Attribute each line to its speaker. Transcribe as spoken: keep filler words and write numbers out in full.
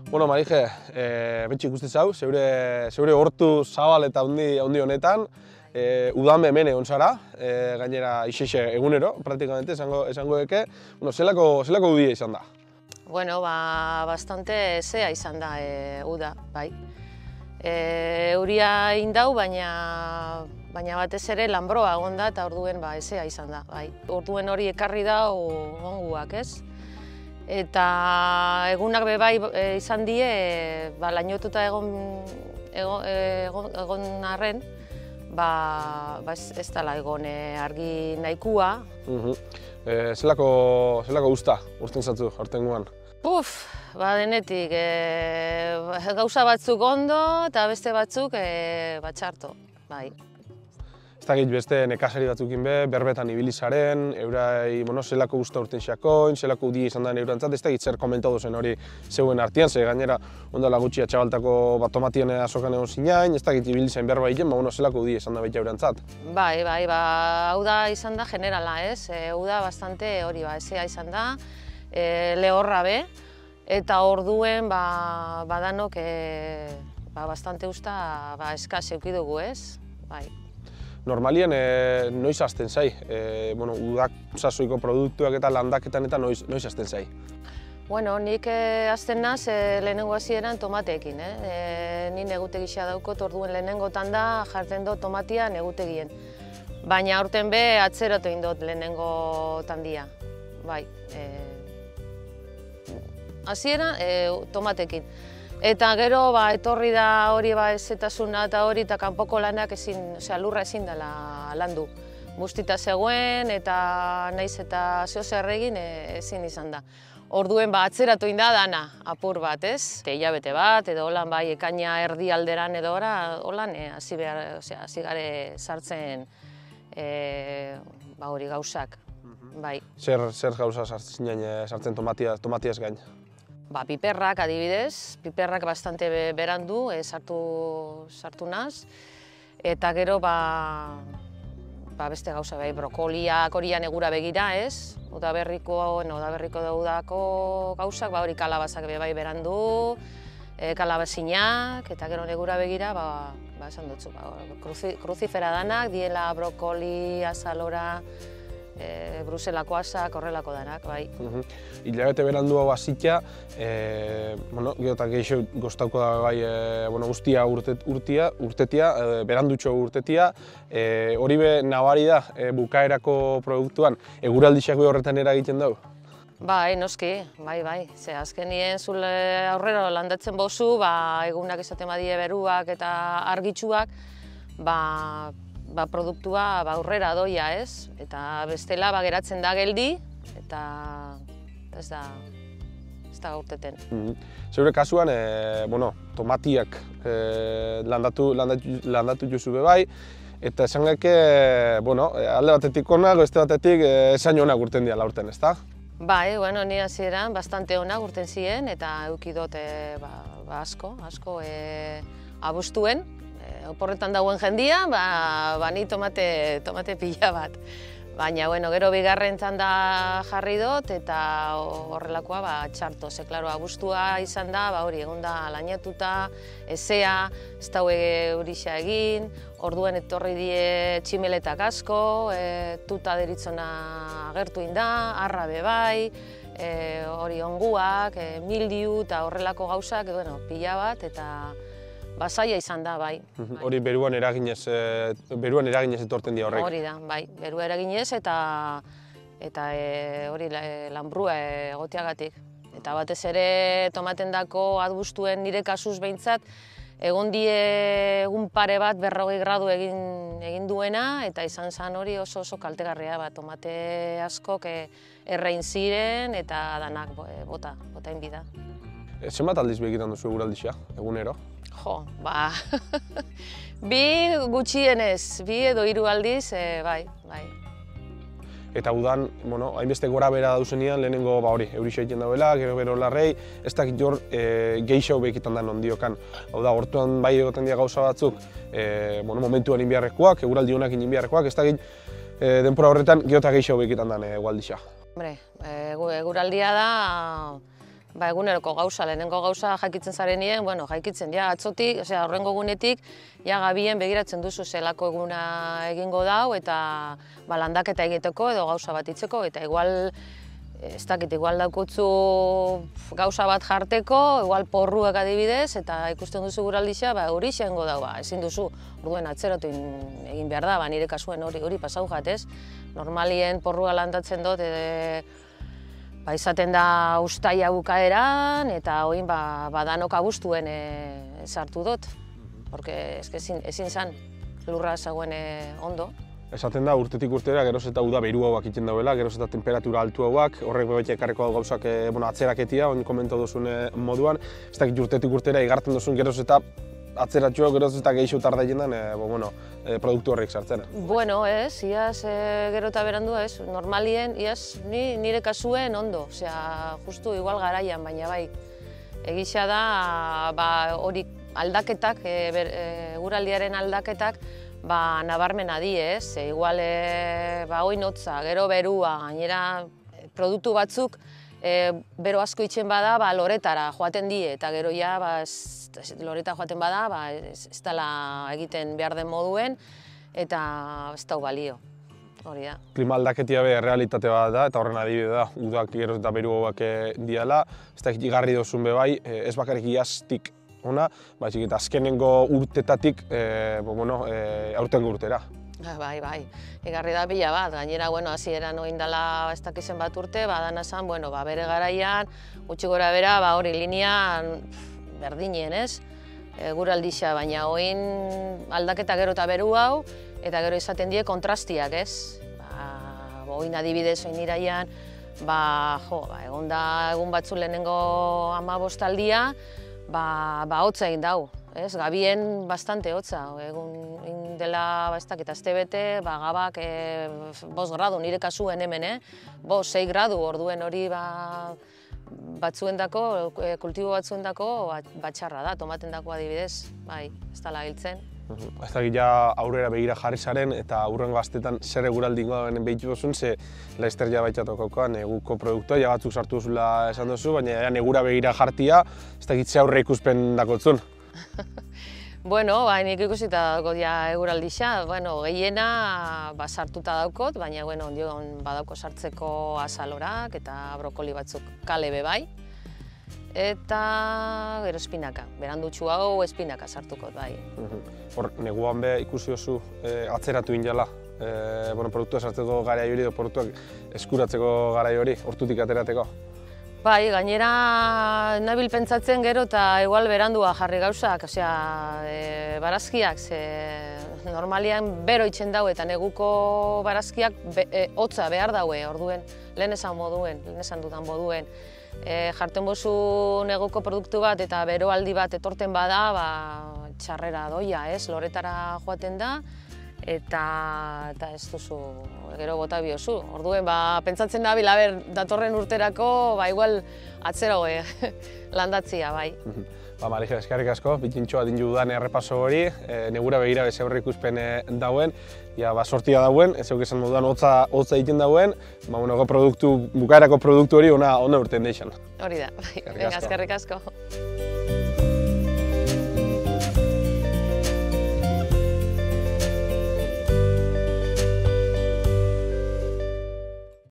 Speaker 1: Bueno, Marije, e, betxi ikusten zau, zeure, zeure hortu zabal eta handi, handi honetan, e, udan hemen egon zara, e, gainera isexe egunero, praktikamente, esango, esango eke, bueno, zelako, zelako udia izan da?
Speaker 2: Bueno, ba, bastante zea izan da e, uda, bai. E, euria indau, baina, baina batez ere lanbroa egon da eta orduen ba, ezea izan da, bai. Orduen hori ekarri da onguak, ez? Eta egunak be bai e, izan die, e, ba, lainotuta egon, egon, egon, egon arren, ba, ba ez, ez dela egon e, argi nahikua.
Speaker 1: Uh -huh. e, zelako, zelako usta, usten zatzu, hortenguan?
Speaker 2: Puf, ba denetik, e, gauza batzuk ondo eta beste batzuk e, batxarto, bai.
Speaker 1: Ez dakit beste nekazari batzukin be, berbetan ibili zaren, eurai, bueno, zelako usta urten xakoin, zelako udia izan da eurantzat, ez dakit zer komentatu zen hori zeuen artean, ze gainera ondala gutxi atxabaltako bat tomatien azokan egon zinain, ez dakit ibili zen berba egin, ba, bueno, zelako udia izan da baita eurantzat.
Speaker 2: Bai, bai, ba, hau da izan da generala, ez? E, hau da bastante hori, ba, ezea izan da, e, lehorra be, eta orduen, ba, badanok, e, ba, bastante usta, ba, eskaz eukidugu, ez? Bai.
Speaker 1: Normalien, e, noiz hasten zai? E, bueno, udak sasoiko produktuak eta landaketan eta noiz, noiz hasten zai?
Speaker 2: Bueno, nik e, hasten naz e, lehenengo hasieran tomateekin, eh? E, ni negutegisa daukot, orduen lehenengotan da jartzen dut tomatia negutegien. Baina aurten be atzeratu egin dut lehenengo tandia, bai. E, hasiera e, tomatekin. Eta gero ba, etorri da hori ba, ezetasuna eta hori eta kanpoko lanak ezin, osea, lurra ezin dela landu. Bustita zegoen eta naiz eta zeo zer egin e, ezin izan da. Orduen ba, atzeratu egin da dana apur bat, ez? Hilabete bat edo holan bai ekaina erdi alderan edo ora, holan e, hasi behar, osea, hasi gare sartzen e, ba, hori gauzak, bai.
Speaker 1: Zer, zer gauza sartzen, sartzen tomatia, tomatiaz gain?
Speaker 2: Ba, piperrak adibidez, piperrak bastante berandu e, sartu, sartu naz. Eta gero ba, ba beste gauza bai, brokoliak horian egura begira, ez? Udaberriko, no, udaberriko daudako gauzak, ba hori kalabazak be bai berandu, e, kalabazinak, eta gero egura begira, ba, ba esan dutzu, ba, kruzi, kruzifera danak, diela brokoli, azalora, E, Bruselako asak, horrelako danak, bai. Uh-huh.
Speaker 1: Hilabete berandu hau hasita, e, bueno, gero eta geixo goztauko da bai, e, bueno, guztia urtet, urtia, urtetia, e, berandutxo urtetia, e, hori be nabari da e, bukaerako produktuan, eguraldixak horretan eragiten dugu?
Speaker 2: Bai, noski, bai, bai. Ze azkenien zule aurrera landatzen bozu, ba, egunak esaten badie beruak eta argitsuak, ba, ba, produktua ba, aurrera doia, ez? Eta bestela ba, geratzen da geldi, eta ez da, ez da gaurteten.
Speaker 1: Mm-hmm. Zeure kasuan, e, bueno, tomatiak e, landatu, landatu, landatu juzu be bai, eta esan geke, bueno, alde batetik onak, beste batetik e, esain onak urten diala urten, ezta?
Speaker 2: Bai, bueno, ni hasieran bastante onak urten ziren, eta eukidot e, ba, ba, asko, asko e, abustuen. Oporretan dagoen jendia, ba, ba ni tomate, tomate pila bat. Baina, bueno, gero bigarren txanda jarri dut eta horrelakoa ba, txarto. Ze, klaro, abustua izan da, ba, hori egon da lainatuta, ezea, ez daue eurixa egin, orduen etorri die tximeletak asko, e, tuta deritzona agertu inda, arra be bai, e, hori onguak, e, mildiu eta horrelako gauzak, bueno, pila bat, eta basaia izan da, bai.
Speaker 1: Hori beruan eraginez, beruan eraginez etorten dira horrek?
Speaker 2: Hori da, bai. Berua eraginez eta eta e, hori lanbrua egoteagatik. Eta batez ere tomaten dako adbustuen nire kasuz behintzat, egon die egun pare bat berrogei gradu egin, egin duena, eta izan zen hori oso oso kaltegarria, ba, tomate askok errein ziren eta danak bota, bota inbida.
Speaker 1: Zenbat aldiz begitan duzu eguraldixea, egunero?
Speaker 2: Jo, ba, bi gutxienez, bi edo hiru aldiz, e, bai, bai.
Speaker 1: Eta udan, bueno, hainbeste gora bera dauzenean, lehenengo ba hori, eurixa egiten dauela, gero bero larrei, ez dakit jor e, geixau bekitan da ondiokan. Hau da, hortuan bai egoten dira gauza batzuk, e, bueno, momentuan inbiarrekoak, eguraldi honak inbiarrekoak, ez dakit e, denpora horretan geota geixau bekitan da egualdixa.
Speaker 2: Hombre, eguraldia da, ba, eguneroko gauza, lehenengo gauza jaikitzen zarenien, bueno, jaikitzen, ja, atzotik, osea, horrengo egunetik, ja, gabien begiratzen duzu zelako eguna egingo dau, eta ba, landaketa egiteko edo gauza bat itzeko, eta igual, ez dakit, igual daukutzu gauza bat jarteko, igual porruak adibidez, eta ikusten duzu guraldixa, ba, hori xengo dau, ba, ezin duzu, orduen atzeratu egin behar da, ba, nire kasuen hori, hori pasau jatez. Normalien porrua landatzen dut, e, ba, izaten da ustaia bukaeran, eta oin ba, ba danok abuztuen e, sartu dut, porque eske ezin, ezin zan lurra zegoen e, ondo.
Speaker 1: Esaten da, urtetik urtera, geroz eta uda beru hauak egiten dauela, geroz eta temperatura altu hauak, horrek bebaita ekarreko gauzak e, bueno, atzeraketia, oin komentu duzun e, moduan, ez dakit urtetik urtera igartzen duzun geroz eta atzeratxo, geroz eta gehiago tarda jendan, e, bo, bueno, e, produktu horrek sartzen.
Speaker 2: Bueno, ez, iaz e, gero eta berandua, ez, normalien, iaz ni, nire kasuen ondo, osea, justu igual garaian, baina bai, egisa da, ba, hori aldaketak, e, ber, e, eguraldiaren aldaketak, ba, nabarmena di, ez, e, igual, e, ba, oin hotza, gero berua, gainera produktu batzuk, e, bero asko itxen bada, ba, loretara joaten die, eta gero ja, ba, ez, loreta joaten bada, ba, ez, ez dela egiten behar den moduen, eta ez dau balio, hori da.
Speaker 1: Klima aldaketia be realitate bat da, eta horren adibide da, udak geroz eta beru hauak diala, ez da igarri dozun be bai, ez bakarrik iaztik ona, baizik eta azkenengo urtetatik, e, bo, bueno, e, aurtengo urtera.
Speaker 2: Bai, bai, igarri da pila bat, gainera, bueno, hasieran oin dela ez dakizen bat urte, badana zan, bueno, ba, bere garaian, gutxi gora bera, ba, hori linean berdinien, ez? E, guraldixa, baina oin aldaketa gero eta beru hau, eta gero izaten die kontrastiak, ez? Ba, oin adibidez, oin iraian, ba, jo, ba, egon da egun batzu lehenengo hamabostaldia, ba, ba, hotza egin dau, ez? Gabien bastante hotza, egun dela, ba, ez dakit, aste bete, ba, gabak e, bost gradu, nire kasuen hemen, eh? Bost, sei gradu, orduen hori, ba, batzuendako, kultibo batzuendako, batxarra da, tomaten dako adibidez, bai, ez dela hiltzen.
Speaker 1: Ez dakit ja aurrera begira jarri zaren eta aurrengo astetan zer eguraldi ingo da behitu duzun, ze Laster ja baitxatokokoan neguko produktua, ja batzuk sartu duzula esan duzu, baina ja negura begira jartia, ez dakit ze aurre ikuspen dakotzun.
Speaker 2: Bueno, ba, nik ikusita daukot ja eguraldixa, bueno, gehiena ba, sartuta daukot, baina bueno, ondion badauko sartzeko azalorak eta brokoli batzuk kale be bai. Eta gero espinaka, berandutxu hau espinaka sartukot bai.
Speaker 1: Hor, neguan be ikusi oso e, atzeratu injala, e, bueno, produktua sartzeko garai hori edo produktuak eskuratzeko garai hori, hortutik aterateko.
Speaker 2: Bai, gainera nabil pentsatzen gero eta igual berandua jarri gauzak, osea, e, barazkiak, ze normalian bero itzen dau eta neguko barazkiak be, e, hotza behar daue, orduen, lehen esan moduen, lehen esan dudan moduen. E, jarten bozu neguko produktu bat eta beroaldi bat etorten bada, ba, txarrera doia, ez? Loretara joaten da, eta, eta ez duzu gero bota biozu. Orduen, ba, pentsatzen da bila, ber, datorren urterako, ba, igual atzero e, landatzia, bai.
Speaker 1: Ba, Marija, eskerrik asko, bitxintxoa din judan errepaso hori, e, negura begira beze aurre ikuspen e, dauen, ja, ba, sortia dauen, ez euk esan moduan hotza, hotza egiten dauen, ba, bueno, produktu, bukaerako produktu hori ona, ona urten deixan.
Speaker 2: Hori da, bai, eskerrik asko.